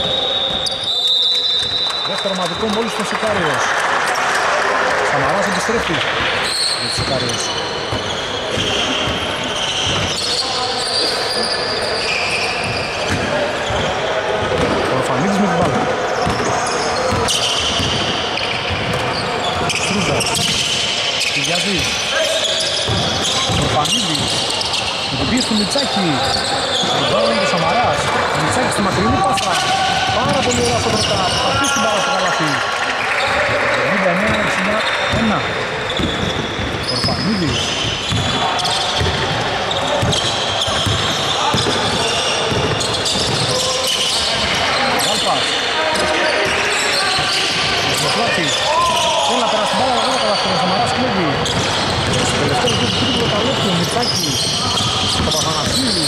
Δεύτερο ομαδικό μόλις στον Σικάριος. Σαμαράς επιστρέφει για τους Σικάριος. Ο Ορφανίδης με την μπάλα. Στρούζα. Κυριαζής. Ορφανίδης. Με την πίεση του Μητσάκη. Την μπάλα είναι ο Σαμαράς. Ο Μητσάκης στη μακρινή πάσα. Πάρα πολύ ωραία στο Βρετά. Θα αφήσει την μπάλα στο καλάθι. 59-61. Ορφανίδης. Βάλπας. Μεσλάκης. Θέλει να περάσει την μπάλα, αλλά δεν καταφέρει. Ο Σαμαράς κλέβει. Στο τελευταίο του τρίπλο καλέφι, ο Μητσάκης. Ο Παπαθανασίου.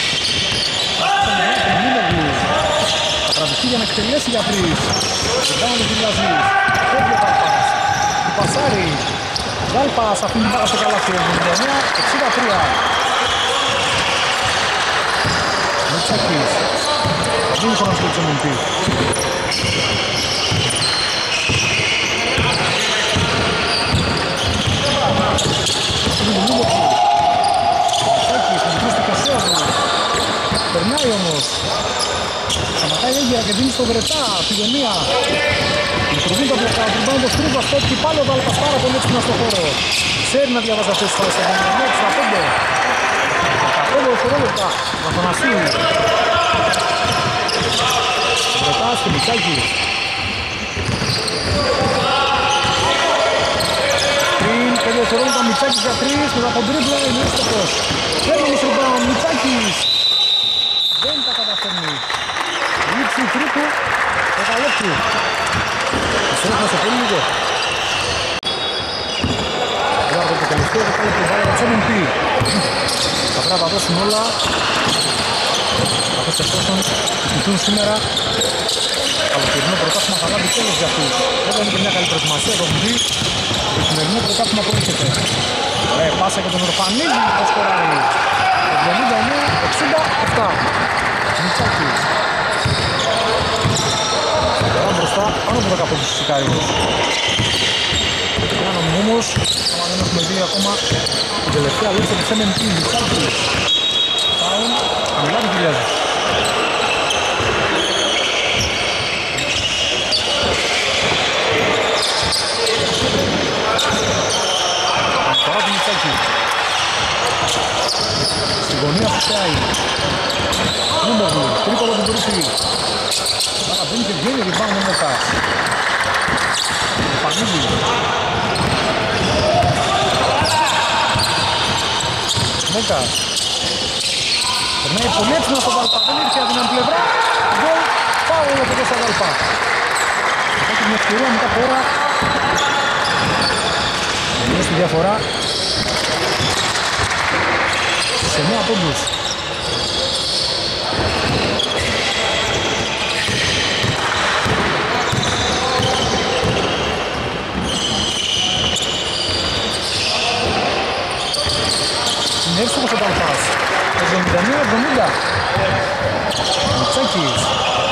Θα τραβηχτεί για να εκτελέσει για 3. Ζητάμε τον Κυριαζής. Φεύγει ο Βάλπας. Του πασάρει. Βάλπας αφήνει την μπάλα στο καλάθι. 69-63. Μητσάκης. Δεν είναι χρόνος για τους εμμυντή. Περνάει όμως. Σταματάει έγκυρα και δίνει στο Βρετά, στη γωνία. Λειτουργούν τα μπλοκά, τρυμπάνε το Στρούβας, πέφτει πάλι ο Βάλπας πάρα πολύ έξυπνα στο χώρο. Ξέρει να διαβάζει αυτές τις φορές, 69-65. 15 δευτερόλεπτα, Αθανασίου. Βρετά στο Μητσάκη. Πριν 5 δευτερόλεπτα, Μητσάκης για 3, μετά από τρίπλα, είναι εύστοχος. Παίρνει στο rebound, Μητσάκης. Δεν τα καταφέρνει. Λήψη τρίτου, το καλέφι. Στρέφουμε σε πολύ λίγο. Βάρδο το τελευταίο, το καλέφι, βάλε το MMP. Θα πρέπει να τα δώσουν όλα. Αυτές εφόσον κοιτούν σήμερα. Καλοκαιρινό πρωτάθλημα θα λάβει τέλος για αυτούς. Εδώ είναι και μια καλή προετοιμασία, το βγει. Το σημερινό πρωτάθλημα που έρχεται. Πάσα για τον Ορφανίδη, το σκοράρει. 79-67. Μητσάκης. Τώρα μπροστά, πάνω από 10 πόντους στους Σικάριους. Κάναμε όμως, άμα δεν έχουμε δει ακόμα την τελευταία λέξη του MNP, Μιτσάκη. Φάουν, χαμηλά του Κυριάζου. Τώρα του Μιτσάκη. Στη γωνία του Σεάι. Νούμερου, τρίποδο του Μπρούση. Άρα μπαίνει και βγαίνει rebound ο Μόκας. Πανίδη. Μόκας. Περνάει πολύ έξυπνα στο Βαλπά, δεν ήρθε από την άλλη πλευρά. Γκολ, φάουλ από εδώ στο Βαλπά. Έχει μια ευκαιρία μετά από ώρα. Είναι στη διαφορά. Σε 9 πόντους. Είναι εύστοχος ο Βαλπάς. 79-70. Μιτσάκης.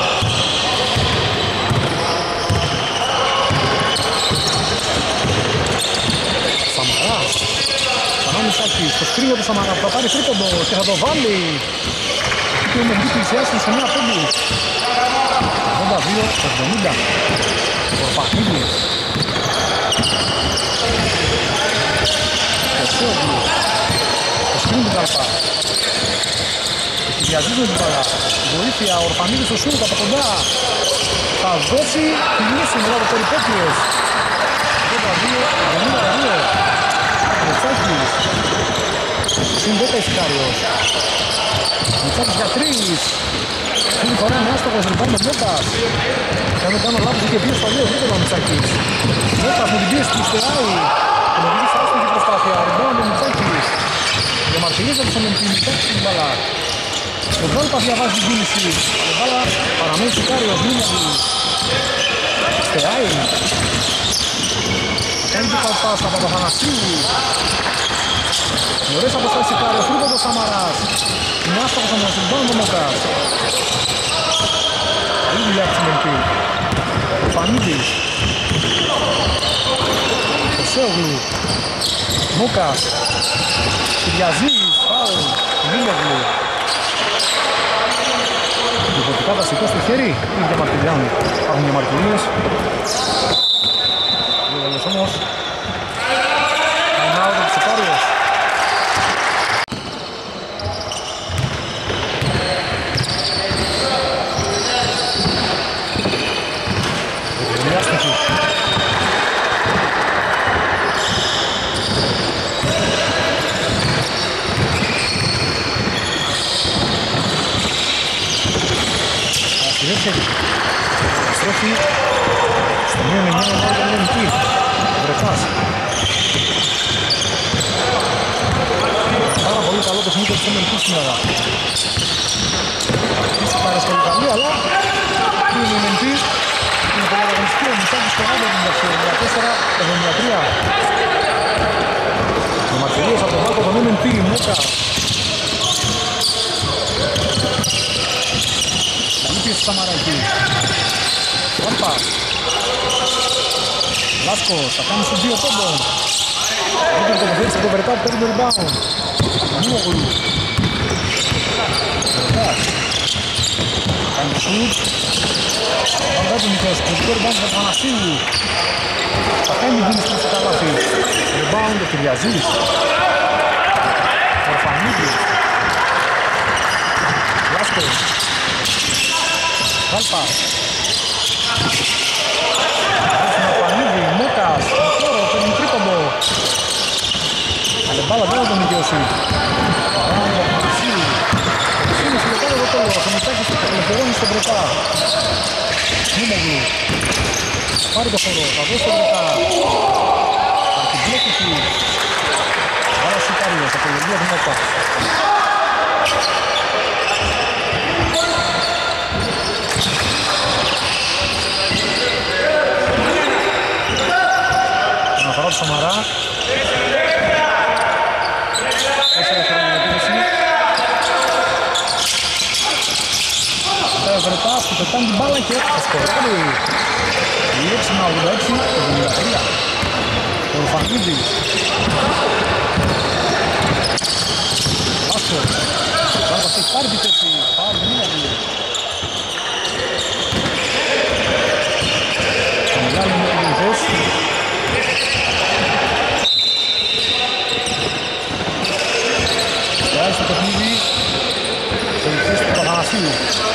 Σαμαράς. Ξανά Μιτσάκης. Στο σκρίνιο του Σαμαρά. Θα πάρει τρίποντο και θα το βάλει. Και είναι μη πλησιάσουν σε 9 πόντους. 82-70. Ο Παχίδης. Κεσόγλου. Το σκρίνιο του Βαλπά. Διαζίζουν την μπάλα. Βοήθεια, ο Ορφανίδης στο σούτ από κοντά. Θα δώσει τη λύση μετά το περιπέτειες. 82-72. Μιτσάκης. Συν 10 Ισικάριος. Μιτσάκης για 3. Αυτή τη φορά είναι άστοχος λοιπόν με Μόκας. Και αν δεν κάνω λάθος είχε βγει στο 2 γρήγορα ο Μιτσάκης. Μόκας με την πίεση του στεράει. Και με βγει σε άστοχη προσπάθεια. Ριμπάουν ο Μιτσάκης. Διαμαρτυρίζεται στον Μιτσάκης την μπάλα. Ο Βόλπας διαβάζει την κίνηση. Η μπάλα παραμένει Σικάριος, Μίναγη. Στεράει. Κάνει την Παλπάς από τον Θανασίου. Ωραίες αποστάσεις Σικάριος, τρίποντο Σαμαράς. Είναι άστοχος όμως, συμπάνω το Μόκας. Καλή δουλειά της Μελπή. Ο Φανίδης. Ο Σέογλου. Μόκας. Κυριαζής, φάουλ. Μίναγη. Υποτικά θα σηκώσει το χέρι ή διαμαρτυριάνει. Υπάρχουν διαμαρτυρίες. Δύο βέλες όμως. Time out από τους Σικάριος. Διάσταση. Στρέφει στο μείον 9 ενώ ήταν ελληνική. Βρεφάς. Πάρα πολύ καλό παιχνίδι της ελληνικής σήμερα. Είσαι πάρα πολύ καλή, αλλά είναι η ελληνική. Είναι πολύ αγωνιστική, ο Μιτσάκης σκοράζει από την δεξιά. 74-73. Οι μαρτυρίες από τον Βάκο των ελληνική. Μόκας. Καλύπτει Σαμαράκη. Βαλπάς. Λάσκος, θα κάνει στους 2 πόντων. Δείτε το τοποθέτηση από το Βερτά που παίρνει το rebound. Μίγογλου. Βερτάς. Κάνει το σουτ. Πάντα του Μιχαίας, το rebound του Θανασίου. Θα κάνει την κίνηση του καλάθι. Rebound ο Κυριαζής. Ορφανίδης. Λάσκος. Βαλπάς. Πανίδη, Μόκας, Μοχώρο, τον τρίποντο. Αλλά μπάλα δεν θα τον δικαιώσει. Παράγοντα από το Σίλη. Ο Σίλης είναι πάνω το τέλος, ο Μιτσάκης ελευθερώνει στον Βρετά. Μίμογλου. Πάρει το χώρο, θα δώσει τον Βρετά. Αρχιμπλέκηση. Άρα Σικάριος, απολογία του Μόκα. Αναφορά του Σαμαρά. 4 χρόνια επίθεση. Τώρα Βρετάς που πετάνε την μπάλα και θα σκοράρει. Η 6-86-73. Ορφανίδης. Βάσκος. Βάσκος έχει πάρει τη θέση. Πάω Μούμογλου. Το μεγάλο είναι το γενικός. Στράει στο παιχνίδι. Περιοχές του Παπανασίου.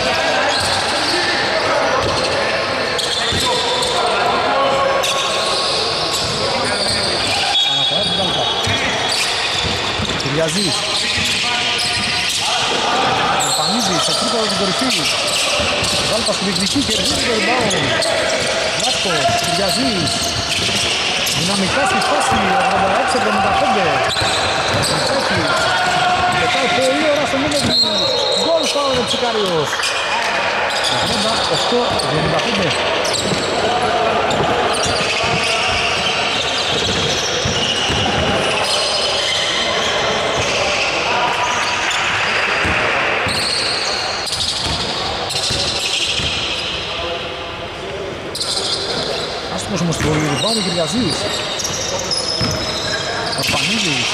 Αναφορά του Γαλπά. Κυριαζής. Ορφανίδης, σε τρίποδο την κορυφή. Γαλπά στη διεκδική, κερδίζει το rebound. Λάσκος, Κυριαζής. Δυναμικά στη φάση, 86-75. Τσάκι. Πετάει πολύ ώρα στο μήνυμα του. Γκολ φάουλ ο Ψικάριος. 88-75. Άστοχος όμως το rebound ο Κυριαζής. Ορφανίδης.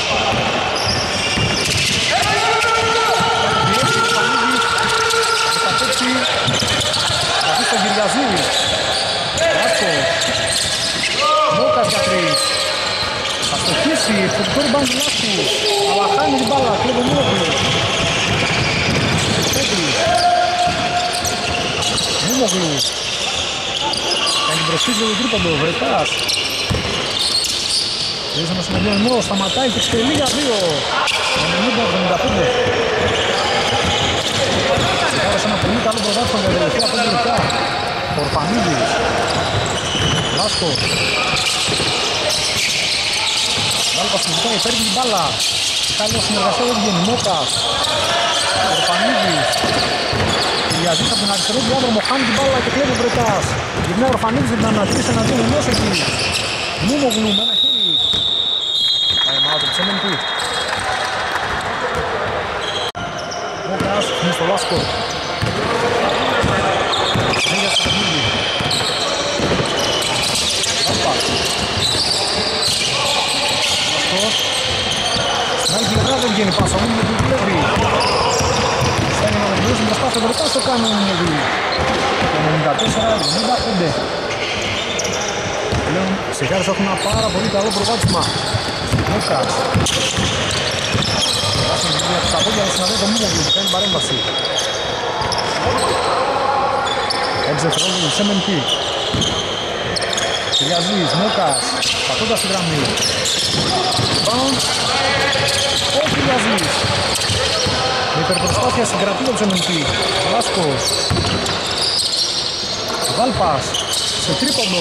Θα δει στον Κυριαζίδη. Λάσκος. Μόκας για τρεις. Θα στοχίσει. Φωτικό ριμπάουντ του Λάσκου. Αλλά χάνει την μπάλα. Κλέβει ο Μούμογλου. Πέτρης. Μούμογλου. Κάνει προσφύγει το τρίποντο. Βρετάς. Ρίξε ένα συναντιονό. Σταματάει και εξτελεί για 2. 90-75. Ξεκάρασε ένα πολύ καλό πρωτάθλημα για τελευταία 5 λεπτά. Ορφανίδης. Λάσκος. Γάλπας συζητάει, παίρνει την μπάλα. Καλή συνεργασία δεν βγαίνει. Μόκας. Ορφανίδης. Κυριαζής από την αριστερό διάδρομο. Χάνει την μπάλα και κλέβει ο Βρετάς. Γυρνάει ο Ορφανίδης για την ανατρήσει εναντίον ενός εκεί. Μούμογλου με ένα χέρι. Time-out του Τσέμεντου. Μόκας είναι στο Λάσκο. Μίγας στο παιχνίδι. Λάσκος. Λάσκος. Στην άλλη πλευρά δεν βγαίνει πάσα. Ο Μίγας του κλέβει. Στέλνει να βεβαιώσει μπροστά στο Βρετάς, το κάνει ο Μίγας. 94-95. Πλέον Σιγάρες έχουν ένα πάρα πολύ καλό προβάδισμα. Μόκας. Στα πόδια του συναντάει το Μούμογλου που κάνει παρέμβαση. 6 δευτερόλεπτα του MNP. Κυριαζής, Μόκας, πατώντας τη γραμμή. Bounce. Ο Κυριαζής. Με υπερπροσπάθεια συγκρατεί το MNP. Λάσκος. Γάλπας. Σε τρίποντο.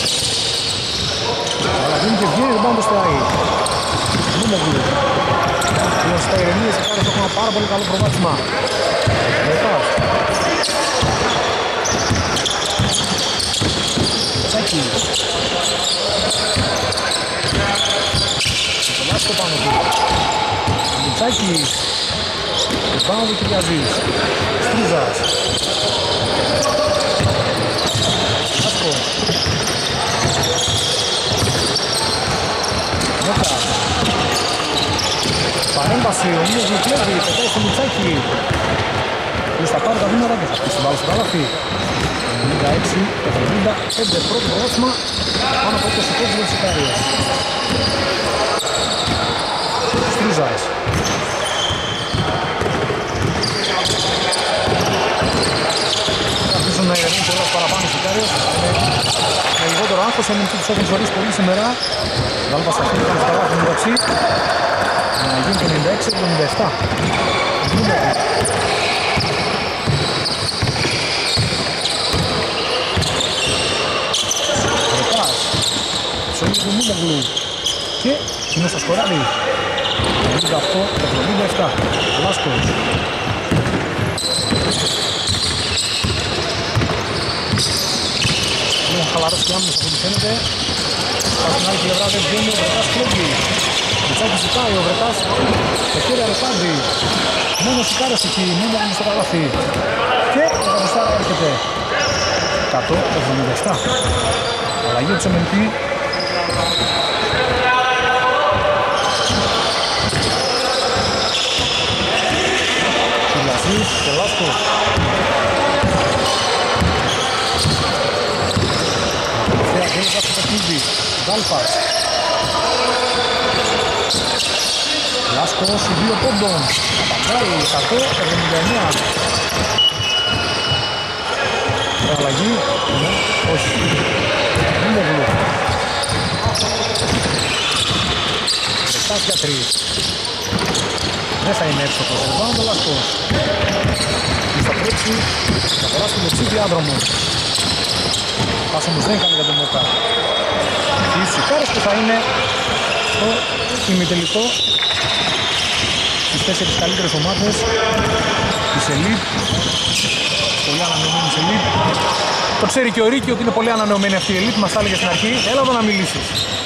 Αλλά δίνει και βγαίνει rebound στο ΑΗ. Μούμογλου. Στα ειρηνίες οι Κάρες έχουν ένα πάρα πολύ καλό προβάδισμα. Βρετάς. Τσάκι. Το Λάσκο πάνω του. Τσάκι. Πάνω του Κυριαζής. Στρίζας. Λάσκο. Μόκας. Παρέμβαση, ο Μίγας Γλυκλέβη, πετάει στο Μιτσάκι. Ποιος θα πάρει τα βήματα και θα πει στην μπάλα στο καλάθι. 96-75, πρώτο πρόγραμμα, πάνω από 20 πόντους για τις Ικαρίες. Στρίζας. Θα αφήσουν να ηρεμούν κιόλας παραπάνω στις Ικαρίες. Με λιγότερο άγχος, εμείς τους έχουν ζωρίσει πολύ σήμερα. Γάλπας θα χείλει στο καλάθι μεταξύ. Να γίνει το 96-77. Βρετάς. Ψωλί του Μούμογλου. Και είναι στο σκοράρι. 98-77. Λάσκος. Είναι χαλαρός και άμυνος από ό,τι φαίνεται. Στην άλλη πλευρά δεν βγαίνει ο Βρετάς κλέβει. Μητσάκι ζητάει ο Βρετάς. Το χέρι Αλεξάνδρη. Μόνος οι Κάρες εκεί. Μόνο είναι στο καλάθι. Και ο Καβουστάρα έρχεται. 177. Αλλαγή του MNP. Δάλπας. Λάσκος 2 πόντων. Απαντάει 179. Αλλαγή. Όχι. Μούμογλου. Λεπτάς για 3. Δεν θα είναι εύστοχος. Rebound ο Λάσκος. Θα πρέπει να περάσει το δεξί διάδρομο. Πάσα όμως δεν έκανε για τον Μόκα. Οι σηκάρες που θα είναι στο ημιτελικό τις 4 καλύτερες ομάδες της Elite. Πολύ ανανεωμένη της Elite. Το ξέρει και ο Ρίκη ότι είναι πολύ ανανεωμένη αυτή η Elite. Μας τα έλεγε στην αρχή. Έλα εδώ να μιλήσεις.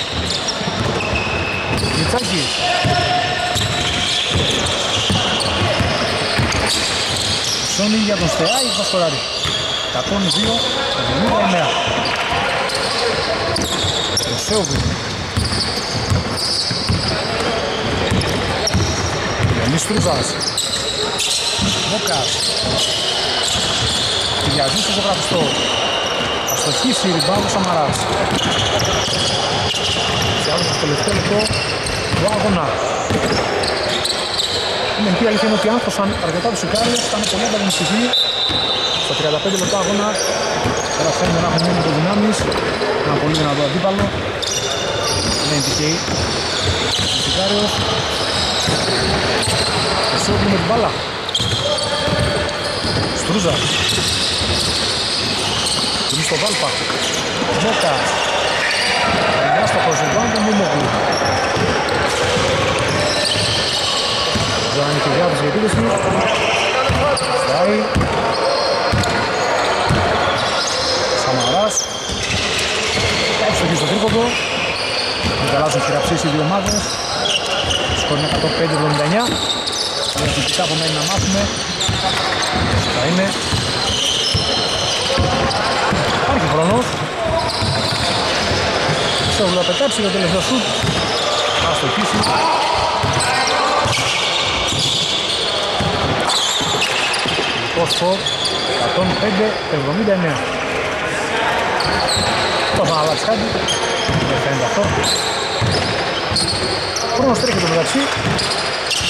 Μητσάκη. Σόνι για τον Στεάη θα σκοράρει. 102-79. Το Σέοβι. Γιάννης Τρούζας. Μόκας. Κυριαζής στο ζωγραφιστό. Θα στοχίσει rebound ο Σαμαράς. Σε άλλο στο τελευταίο λεπτό του αγώνα. Η αλήθεια είναι ότι άγχωσαν αρκετά τους Ικάρες, ήταν πολύ ανταγωνιστικοί. Στα 35 λεπτά αγώνα τώρα φαίνεται να έχουν μείνει το δυνάμεις. Ένα πολύ δυνατό αντίπαλο. Είναι NTK. Ο Ικάριος. Ο Σόγκου με την μπάλα. Στρούζα. Είναι στο Βάλπα. Μόκα. Περνά στο προσεγγάν του Μούμογλου. Ζωάννη και διάδοση για επίδεση. Στάει. Σαμαράς. Εύστοχη στο τρίποντο. Μεγαλάζουν χειραψίες οι δύο ομάδες. Σκορ είναι 105-79. Διαθετικά απομένει να μάθουμε. Θα είναι. Υπάρχει χρόνος. Σόγλου θα πετάξει το τελευταίο σουτ. Θα στοχίσει. Σκορ 105-79. Το θα αλλάξει κάτι. Δεν φαίνεται αυτό. Χρόνος τρέχει το μεταξύ.